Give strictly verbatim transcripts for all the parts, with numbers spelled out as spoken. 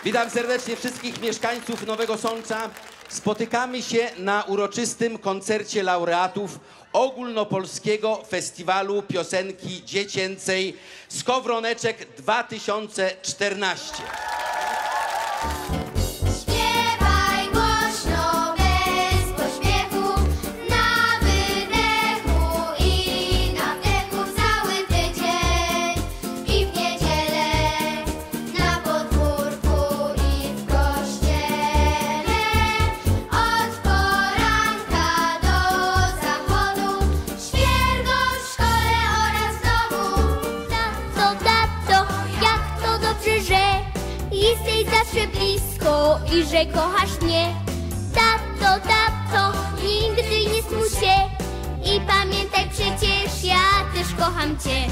Witam serdecznie wszystkich mieszkańców Nowego Sącza. Spotykamy się na uroczystym koncercie laureatów Ogólnopolskiego Festiwalu Piosenki Dziecięcej Skowroneczek dwa tysiące czternaście. Zawsze blisko i że kochasz mnie. Tato, tato, nigdy nie smuć się i pamiętaj przecież, ja też kocham cię.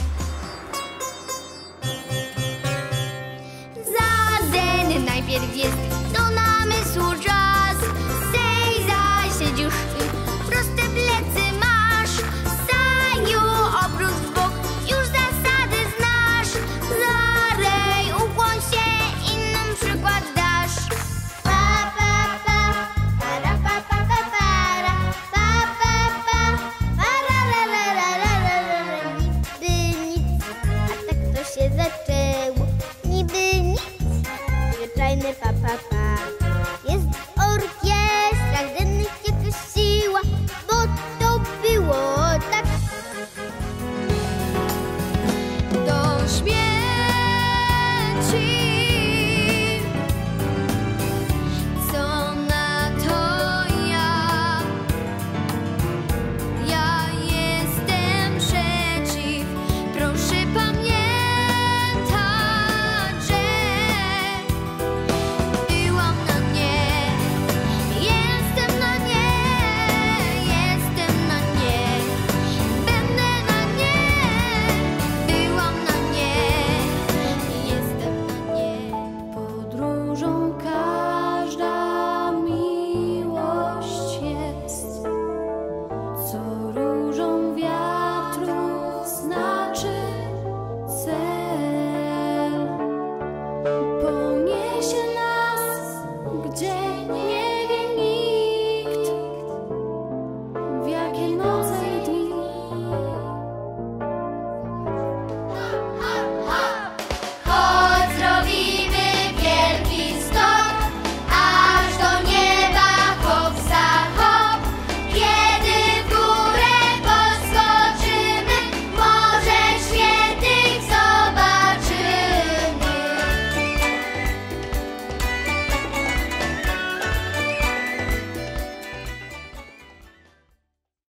Zazen najpierw jest do namysłu czas. Sej zasiedź już ty, proste plecy masz. Saju, obrót w bok, już zasady znasz. Zarej, ukłoń się, przykład dasz. Pa, pa, pa, para, pa, pa, pa, para, pa, pa, pa, para, la, la, la, la, la, la. Niby nic, a tak to się zaczęło. Niby nic, zwyczajny pa, pa, pa. Jest w orkiestrach dennych jakaś siła, bo to było tak. Do śmierci